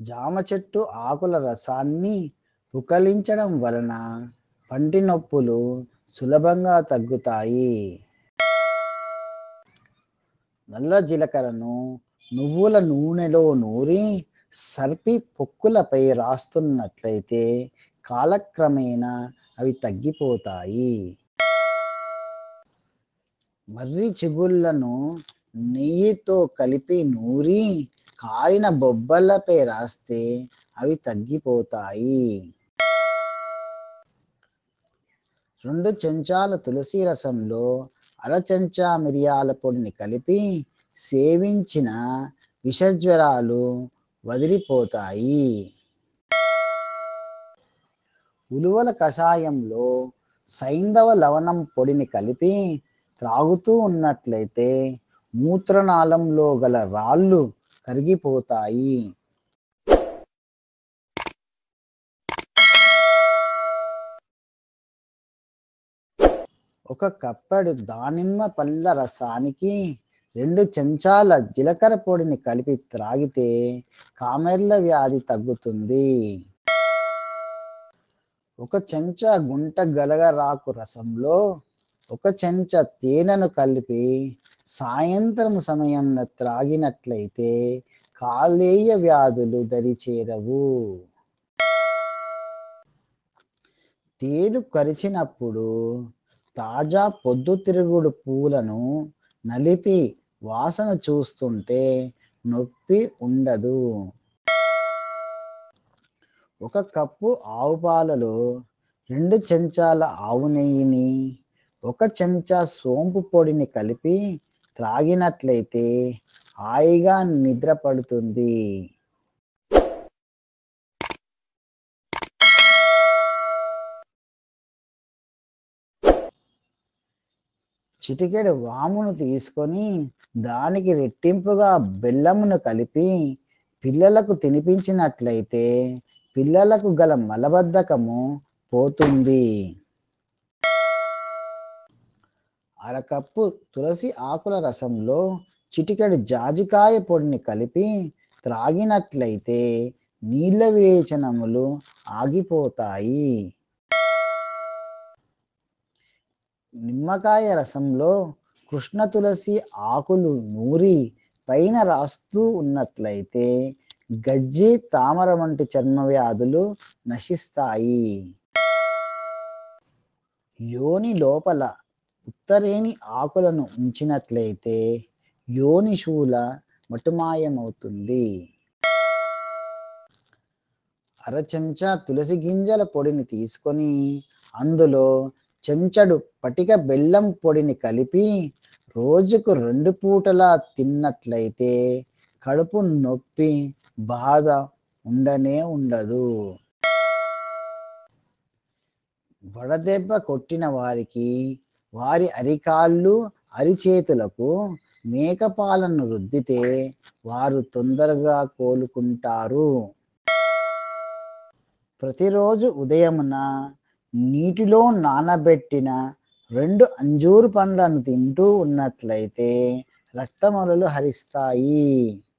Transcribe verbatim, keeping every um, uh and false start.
జామ చెట్టు ఆకుల రసాన్ని పుక్కిలించడం వలన పంటి నొప్పులు సులభంగా తగ్గుతాయి. నల్ల జీలకర్రను నువ్వుల నూనెలో నూరి సర్పి పొక్కులపై రాస్తున్నట్లయితే కాలక్రమేణా అవి తగ్గిపోతాయి. మర్రి చిగుళ్ళను నెయ్యితో కలిపి నూరి కాలిన బొబ్బలపై రాస్తే అవి తగ్గిపోతాయి. రెండు చెంచాల తులసి రసంలో అర చెంచా మిరియాల పొడిని కలిపి సేవించిన విషజ్వరాలు వదిలిపోతాయి. ఉలువల కషాయంలో సైంధవ లవణం పొడిని కలిపి త్రాగుతూ ఉన్నట్లయితే మూత్రనాళంలో గల రాళ్ళు కరిగిపోతాయి. ఒక కప్పెడు దానిమ్మ పళ్ళ రసానికి రెండు చెంచాల జీలకర్ర పొడిని కలిపి త్రాగితే కామెర్ల వ్యాధి తగ్గుతుంది. ఒక చెంచా గుంట గలగరాకు రసంలో ఒక చెంచా తేనెను కలిపి సాయంత్రం సమయంలో త్రాగినట్లయితే కాలేయ వ్యాధులు దరిచేరవు. తేలు కరిచినప్పుడు తాజా పొద్దుతిరుగుడు పూలను నలిపి వాసన చూస్తుంటే నొప్పి ఉండదు. ఒక కప్పు ఆవు పాలలో రెండు చెంచాల ఆవు నెయ్యిని ఒక చెంచా సోంపు పొడిని కలిపి త్రాగినట్లయితే హాయిగా నిద్ర పడుతుంది. చిటికెడు వామును తీసుకొని దానికి రెట్టింపుగా బెల్లమును కలిపి పిల్లలకు తినిపించినట్లయితే పిల్లలకు గల మలబద్ధకము పోతుంది. అరకప్పు తులసి ఆకుల రసంలో చిటికెడు జాజికాయ పొడిని కలిపి త్రాగినట్లయితే నీళ్ళ విరేచనములు ఆగిపోతాయి. నిమ్మకాయ రసంలో కృష్ణ తులసి ఆకులు నూరి పైన రాస్తూ ఉన్నట్లయితే గజ్జి తామర వంటి చర్మ వ్యాధులు నశిస్తాయి. యోని లోపల ఉత్తరేణి ఆకులను ఉంచినట్లయితే యోని శూల మటుమాయమవుతుంది. అర చెంచా తులసి గింజల పొడిని తీసుకొని అందులో చెంచడు పటిక బెల్లం పొడిని కలిపి రోజుకు రెండు పూటలా తిన్నట్లయితే కడుపు నొప్పి బాధ ఉండనే ఉండదు. వడదెబ్బ కొట్టిన వారికి వారి అరికాళ్ళు అరిచేతులకు మేకపాలను రుద్దితే వారు తొందరగా కోలుకుంటారు. ప్రతిరోజు ఉదయమున నీటిలో నానబెట్టిన రెండు అంజూరు పండ్లను తింటూ ఉన్నట్లయితే రక్తమొరలు హరిస్తాయి.